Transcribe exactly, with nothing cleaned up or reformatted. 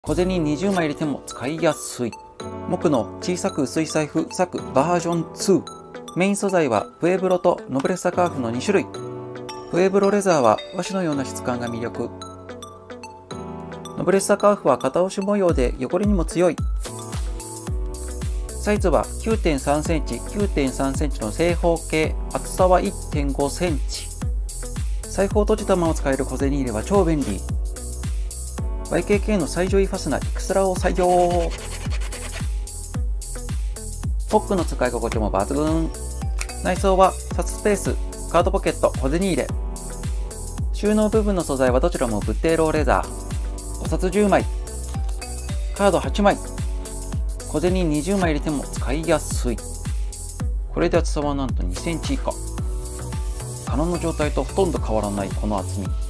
小銭にじゅうまい入れても使いやすい。木の小さく薄い財布サクバージョンツー。メイン素材はプエブロとノブレッサカーフのにしゅるい。プエブロレザーは和紙のような質感が魅力。ノブレッサカーフは片押し模様で汚れにも強い。サイズは きゅうてんさんセンチ、きゅうてんさんセンチの正方形、厚さは いってんごセンチ。財布を閉じたまま使える小銭入れは超便利。ワイケーケー の最上位ファスナーエクストラを採用。ホックの使い心地も抜群。内装は札スペース、カードポケット、小銭入れ。収納部分の素材はどちらもブッテーローレザー。お札じゅうまい、カードはちまい、小銭にじゅうまい入れても使いやすい。これで厚さはなんとにセンチ以下。空の状態とほとんど変わらないこの厚み。